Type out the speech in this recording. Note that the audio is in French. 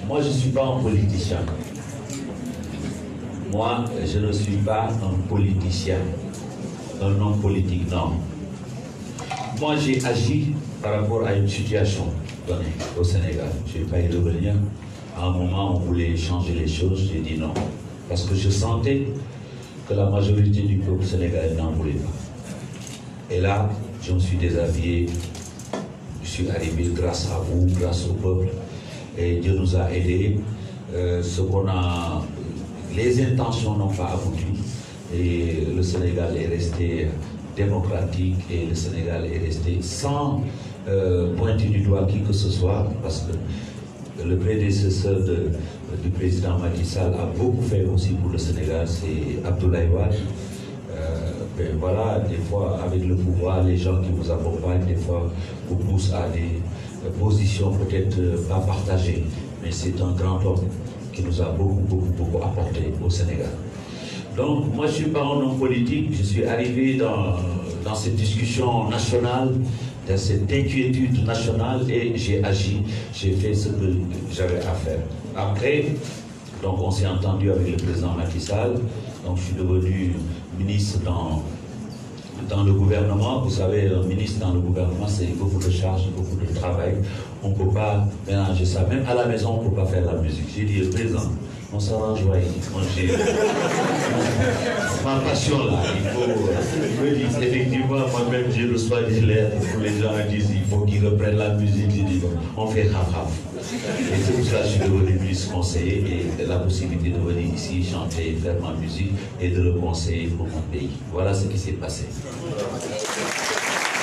Moi, je ne suis pas un politicien. Moi, je ne suis pas un politicien, un homme politique, non. Moi, j'ai agi par rapport à une situation donnée au Sénégal. Je ne vais pas y revenir. À un moment, on voulait changer les choses. J'ai dit non. Parce que je sentais que la majorité du peuple sénégalais n'en voulait pas. Et là, je me suis déshabillé. Je suis arrivé grâce à vous, grâce au peuple. Et Dieu nous a aidés. Les intentions n'ont pas abouti. Et le Sénégal est resté démocratique et le Sénégal est resté sans pointer du doigt qui que ce soit, parce que le prédécesseur du président Macky Sall a beaucoup fait aussi pour le Sénégal, c'est Abdoulaye Wade. Voilà, des fois avec le pouvoir, les gens qui vous accompagnent, des fois vous poussent à des positions peut-être pas partagées, mais c'est un grand homme qui nous a beaucoup apporté au Sénégal. Donc, moi, je ne suis pas un homme politique, je suis arrivé dans cette discussion nationale, dans cette inquiétude nationale, et j'ai agi, j'ai fait ce que j'avais à faire. Après, donc on s'est entendu avec le président Macky Sall, donc je suis devenu ministre dans le gouvernement. Vous savez, un ministre dans le gouvernement, c'est beaucoup de charges, beaucoup de travail. On ne peut pas mélanger ça. Même à la maison, on ne peut pas faire la musique. J'ai dit, le président, on s'arrange, moi j'ai ma passion là, il faut me dire, effectivement, moi-même j'ai reçu des lettres où les gens disent il faut qu'ils reprennent la musique, j'ai dit on fait raf. Et c'est pour ça que je suis devenu ministre conseiller et la possibilité de venir ici chanter, faire ma musique et de le conseiller pour mon pays. Voilà ce qui s'est passé.